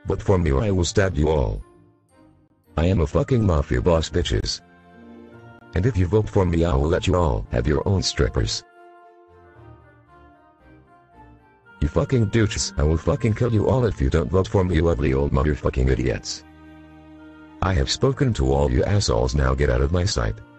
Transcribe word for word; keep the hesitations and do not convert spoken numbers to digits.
Vote for me or I will stab you all. I am a fucking mafia boss, bitches. And if you vote for me, I will let you all have your own strippers. You fucking douches, I will fucking kill you all if you don't vote for me, you ugly old motherfucking idiots. I have spoken to all you assholes, now get out of my sight.